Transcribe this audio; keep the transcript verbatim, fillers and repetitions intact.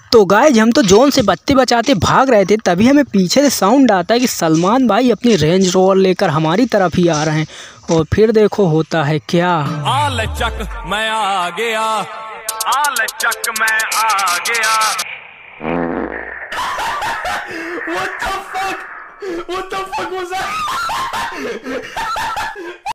तो गाइज हम तो जोन से बत्ती बचाते भाग रहे थे, तभी हमें पीछे से साउंड आता है कि सलमान भाई अपनी रेंज रोवर लेकर हमारी तरफ ही आ रहे हैं। और फिर देखो होता है क्या। आ ले चक मैं आ गया, आ ले चक मैं आ गया। What the fuck? What the fuck was that?